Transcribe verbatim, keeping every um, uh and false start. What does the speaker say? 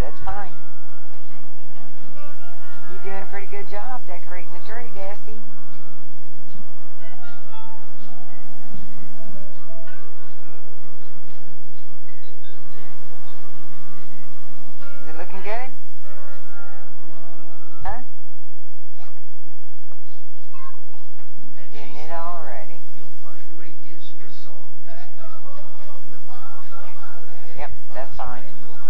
that's fine. You're doing a pretty good job decorating the tree, Dusty. Is it looking good? Huh? Getting it all ready. Yep, that's fine.